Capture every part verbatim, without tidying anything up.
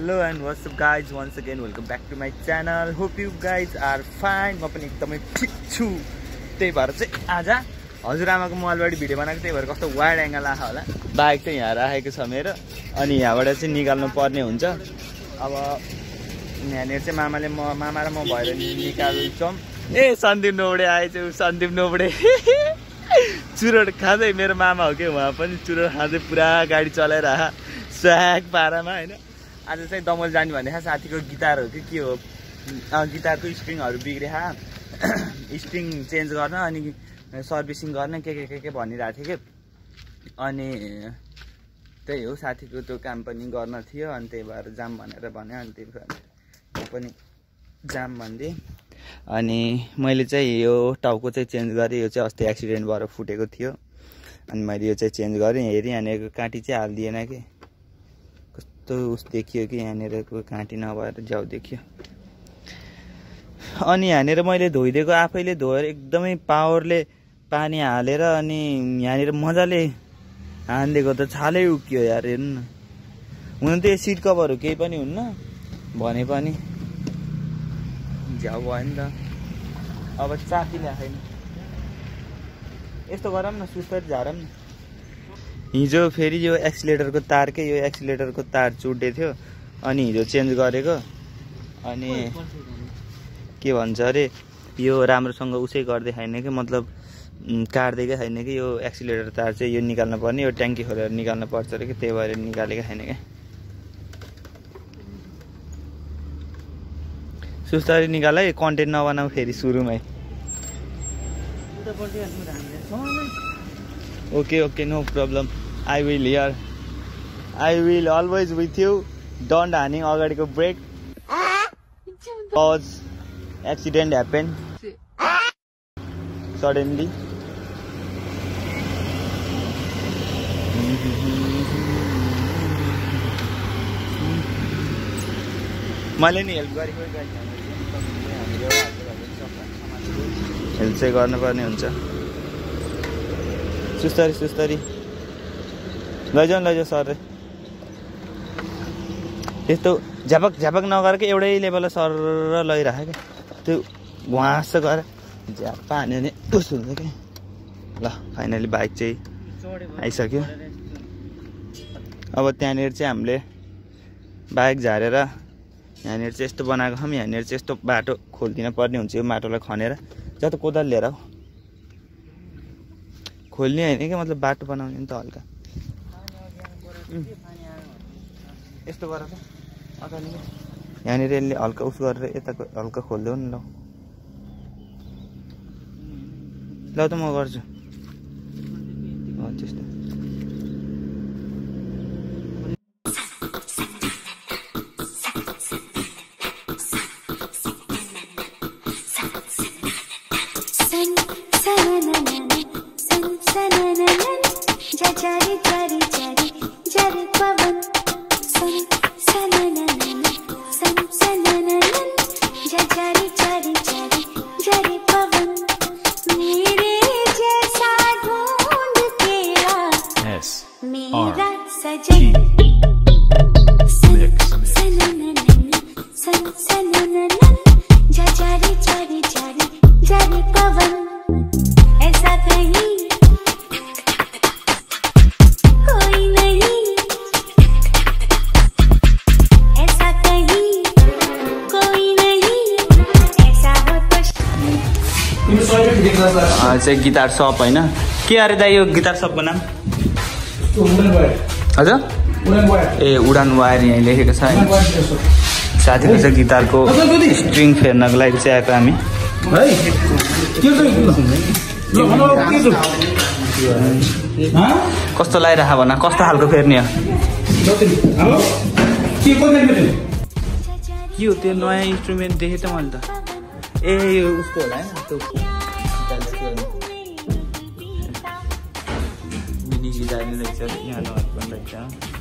Hello and what's up guys, once again welcome back to my channel. Hope you guys are fine. म पनि एकदमै ठीक छु। त्यही भएर चाहिँ आज हजुरआमाको मोबाइलबाट भिडियो बनाएको, त्यही भएर कस्तो वाइड एंगल आयो होला। बाइक चाहिँ यहाँ राखेको छ मेरो, अनि यहाँबाट चाहिँ निकाल्नु पर्ने हुन्छ। अब यहाँनिर चाहिँ मामाले म मामा र म भएर निकाल्छौँ। ए सन्दीप नोबडे आएछ, सन्दीप नोबडे चुरोट खाँदै, मेरो मामा हो कि उहाँ पनि चुरोट खाँदै पुरा गाडी चलाइरह स्याक पारामा हैन। आज चाहिँ दमल जाने भन्ने साथीको गिटार हो कि के हो, गिटारको स्ट्रिङहरू बिग्रिहा, स्ट्रिङ चेन्ज गर्न अनि सर्भिसिङ गर्न के के के के भनिरहेको थियो कि, अनि त्यही हो साथीको त्यो काम पनि गर्न थियो। अनि त्यही भएर जाम भनेर भने, अनि त्यही भएर म पनि जाम भनिदिएँ। अनि मैले चाहिँ यो टाउको चाहिँ चेन्ज गरेँ, यो चाहिँ अस्ति एक्सिडेन्ट भएर फुटेको थियो। अनि मैले यो चाहिँ चेन्ज गरेँ। हेरेँ यहाँनिरको काँटी चाहिँ हालिदिएन कि, कस्तो उस देखियो कि यहाँनिरको काँटी नभएर ज्याउ देखियो। अनि यहाँनिर मैले धोइदिएको, आफैले धोएर एकदमै पावरले पानी हालेर अनि यहाँनिर मजाले हानिदिएको त छालै उक्यो यार। हेर्नु न, हुन त यो सिट कभरहरू केही पनि हुन्न भने पनि झ्याउ भयो नि त। अब चाकी ल्याएन, यस्तो गरौँ न, सुस्तरी झारौँ न। हिजो फेरि यो एक्सिलेटरको तार के यो एक्सिलेटरको तार चुट्दै थियो, अनि हिजो चेन्ज गरेको। अनि के भन्छ अरे, यो राम्रोसँग उसै गर्दै छैन कि, मतलब काट्दैकै छैन कि। यो एक्सिलेटर तार चाहिँ यो निकाल्नु पर्ने, यो ट्याङ्की खोलेर निकाल्नु पर्छ अरे कि, त्यही भएर निकालेको छैन क्या। सुस्तरी निकाल है, कन्टेन्ट नबनाऊ फेरि सुरुमै। Okay, okay, no problem. I will here. I will always with you. Don't running अगाडिको brake. Cause accident happened suddenly. मैले नि हेल्प गरेको हेल्प चाहिँ गर्नुपर्ने हुन्छ। सुस्तरी सुस्तरी लैजाउँ लैजाउँ सर। त्यस्तो झ्यापक झ्यापक नगर कि, एउटै लेभलमा सर लैराख क्या। त्यो घुवास गएर झ्यापा हान्यो भने उस हुन्छ क्या। ल फाइनली बाइक चाहिँ आइसक्यो। अब त्यहाँनिर चाहिँ हामीले बाइक झारेर यहाँनिर चाहिँ यस्तो बनाएको छौँ। यहाँनिर चाहिँ यस्तो बाटो खोलिदिन पर्ने हुन्छ। यो माटोलाई खनेर जता कोदाल लिएर हो खोल्ने होइन कि, मतलब बाटो बनाउने नि त हल्का यस्तो गर त। यहाँनिर यसले हल्का उस गरेर यताको हल्का खोलिदेऊ नि। ल ल त म गर्छु त्यस्तो। चाहिँ गिटार सप होइन के अरे दाइ, यो गिटार सपको नाम हजुर ए उडान वायर यहाँ लेखेको छ। साथीको चाहिँ गिटारको स्ट्रिङ फेर्नको लागि चाहिँ आएको हामी। कस्तो लगाइरह भन, कस्तो खालको फेर्ने हो के हो त्यो नयाँ इन्स्ट्रुमेन्ट देखेँ त मैले त। ए यो उसको होला होइन, त्यो मिनी गिटार नै रहेछ यहाँ पनि रहेछ।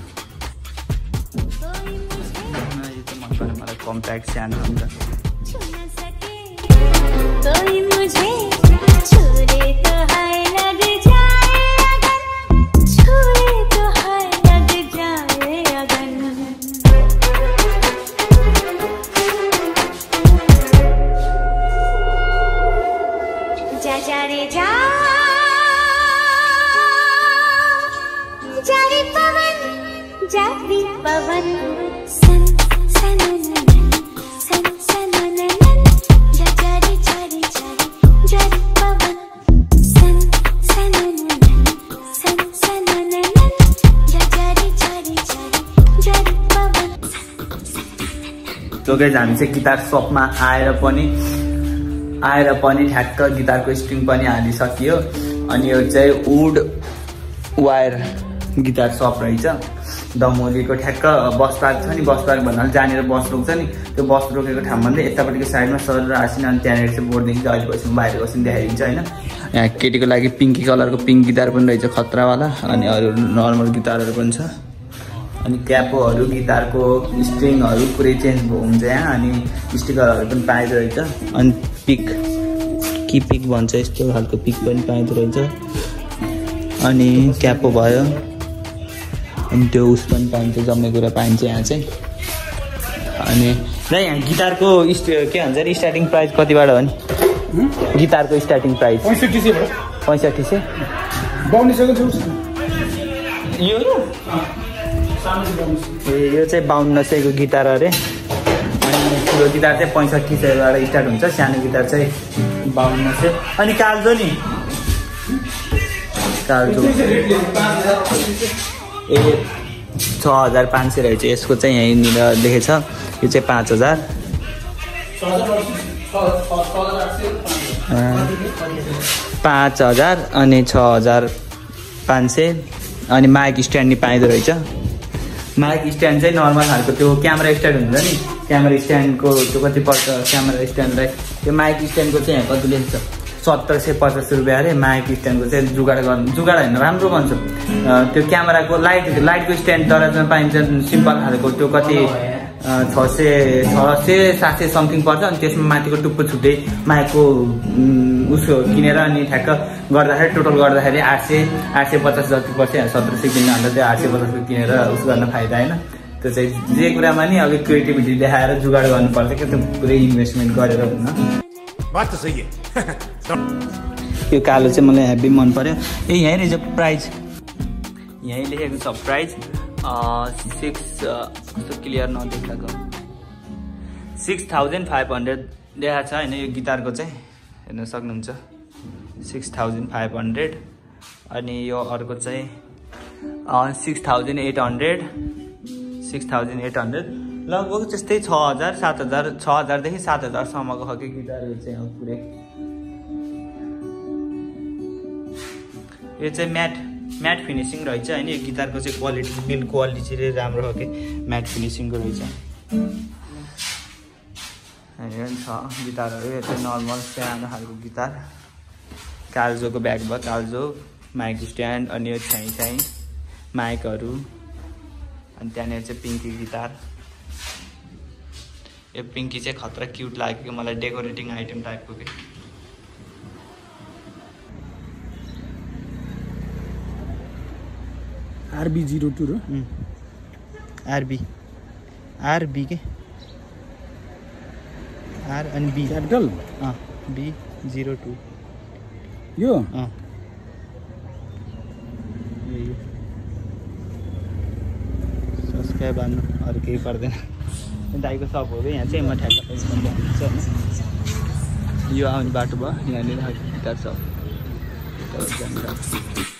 यो त मन पर्यो मलाई, कम्प्याक्ट सानो हुन्छ। पवन सन सनननन सन सनननन जरी जरी जरी जरी पवन सन सनननन सन सनननन जरी जरी जरी जरी पवन। तो गाइस हामी चाहिँ गिटार शपमा आएर पनि आएर पनि ठ्याक्क गिटारको स्ट्रिङ पनि हालिसकियो। अनि यो चाहिँ वुड वायर गिटार शप रहेछ दमोलीको। ठ्याक्क बस पार्क छ नि, बस पार्क भन्नाले जहाँनिर बस रोक्छ नि त्यो बस रोकेको ठाउँभन्दा यतापट्टिको साइडमा सर र आसिन। अनि त्यहाँनिर चाहिँ बोर्डदेखि चाहिँ अहिले पछि बाहिर बस्नु देखाइदिन्छ होइन। यहाँ केटीको लागि पिङ्की कलरको पिङ्क गिटार पनि रहेछ खतरावाला। अनि अरू नर्मल गिटारहरू पनि छ। अनि क्यापोहरू गिटारको स्ट्रिङहरू पुरै चेन्ज हुन्छ यहाँ। अनि स्टिकरहरू पनि पाइदो रहेछ। अनि पिक कि पिक भन्छ यस्तो खालको पिक पनि पाइदो रहेछ। अनि क्यापो भयो। अनि त्यो उस पनि पाइन्छ, जम्मै कुरा पाइन्छ यहाँ चाहिँ। अनि र यहाँ गिटारको के भन्छ अरे स्टार्टिङ प्राइस कतिबाट हो नि? गिटारको स्टार्टिङ प्राइस पैँसठी सय पैँसठी सय बाउन्न सयको यो ए यो चाहिँ बाउन्न सयको गिटार अरे। अनि ठुलो गिटार चाहिँ पैँसठी सयबाट स्टार्ट हुन्छ, सानो गिटार चाहिँ बाउन्न सय। अनि काल्जो नि काल्जो ए छ हजार पाँच सय रहेछ यसको चाहिँ। यहीँनिर लेखेछ यो चाहिँ पाँच हजार पाँच हजार अनि छ हजार पाँच सय। अनि माइक स्ट्यान्ड नि पाइँदो रहेछ। माइक स्ट्यान्ड चाहिँ नर्मल खालको त्यो क्यामेरा स्ट्यान्ड हुन्छ नि, क्यामेरा स्ट्यान्डको त्यो कति पर्छ क्यामेरा स्ट्यान्डलाई? त्यो माइक स्ट्यान्डको चाहिँ यहाँ कति लेख्छ सत्तर सय पचास रुपियाँ अरे। माइक स्ट्यान्डको चाहिँ जुगाड गर्नु जुगाड होइन राम्रो भन्छ। त्यो क्यामेराको लाइट लाइटको स्ट्यान्ड दराजमा पाइन्छ सिम्पल खालको त्यो कति छ सय छ सय सात सय समथिङ पर्छ। अनि त्यसमा माथिको टुप्पो छुट्टै माइकको उसो किनेर अनि ठ्याक्क गर्दाखेरि टोटल गर्दाखेरि आठ सय आठ सय पचास जति पर्छ। सत्र सय किन्न अन्त त्यो आठ सय पचासको किनेर उस गर्न फाइदा होइन। त्यो चाहिँ जे कुरामा नि अलिक क्रिएटिभिटी देखाएर जुगाड गर्नुपर्छ क्या, त्यो पुरै इन्भेस्टमेन्ट गरेर हुन। बात त सही है। यो कालो चाहिँ मलाई हेभी मन पर्यो। ए यहीँ रहेछ प्राइस, यहीँ लेखेको छ प्राइस सिक्स कस्तो क्लियर नदेखाएको सिक्स थाउजन्ड फाइभ हन्ड्रेड देखाएको छ होइन। यो गिटारको चाहिँ हेर्न सक्नुहुन्छ सिक्स थाउजन्ड फाइभ हन्ड्रेड। अनि यो अर्को चाहिँ six thousand eight hundred six thousand eight hundred लगभग त्यस्तै छ हजार सात हजार छ हजारदेखि सात हजारसम्मको खालको गिटारहरू चाहिँ हो पुरै। यो चाहिँ म्याट म्याट फिनिसिङ रहेछ होइन। यो गिटारको चाहिँ क्वालिटी बिल्ड क्वालिटी चाहिँ राम्रो हो कि म्याट फिनिसिङको रहेछ। हेर छ गिटारहरू। यो चाहिँ नर्मल सानो खालको गिटार काल्जोको ब्याग भयो, काल्जो माइक स्ट्यान्ड। अनि यो छाइ छाइ माइकहरू। अनि त्यहाँनिर चाहिँ पिङ्की गिटार। यो पिङ्की चाहिँ खतरा क्युट लाग्यो मलाई, डेकोरेटिङ आइटम टाइपको के। आरबी जिरो टू र आरबी आरबी के आर अनि बी क्यापिटल अँ बी जिरो टू यो अँ सब्सक्राइब हान्नु अरू केही पर्दैन। दाइको सप हो कि यहाँ चाहिँ म ठ्याक्क हुन्छ होइन। यो आउने बाटो भयो यहाँनिर गिटार सप।